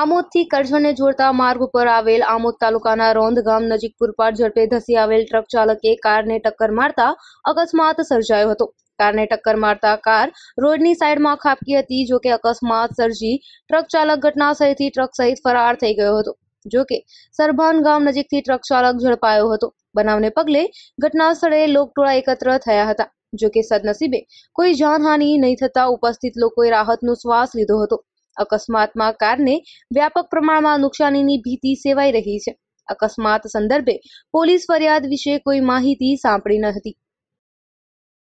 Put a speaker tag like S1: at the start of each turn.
S1: આમોદથી કરજણને જોડતા માર્ગ ઉપર આવેલ આમોદ તાલુકાના રોંધ ગામ નજીક પૂરપાટ ઝડપે ધસી આવેલ ટ્રક ચાલકે કારને ટક્કર મારતા અકસ્માત સર્જાયો હતો। કારને ટક્કર મારતા કાર રોડની સાઈડમાં ખાબકી હતી। જો કે અકસ્માત સર્જી ટ્રક ચાલક ઘટનાસ્થળેથી ટ્રક સહિત ફરાર થઈ ગયો હતો। જો કે સરભાન ગામ નજીકથી ટ્રક ચાલક ઝડપાયો હતો। બનાવને પગલે ઘટના સ્થળે લોકટોળા એકત્ર થયા હતા। જો કે સદનસીબે કોઈ જાનહાનિ નહીં થતા ઉપસ્થિત લોકોએ રાહતનો શ્વાસ લીધો હતો। અકસ્માતમાં કારને વ્યાપક પ્રમાણમાં નુકસાનીની ભીતિ સેવાઈ રહી છે। અકસ્માત સંદર્ભે પોલીસ ફરિયાદ વિશે કોઈ માહિતી સાંપડી ન હતી।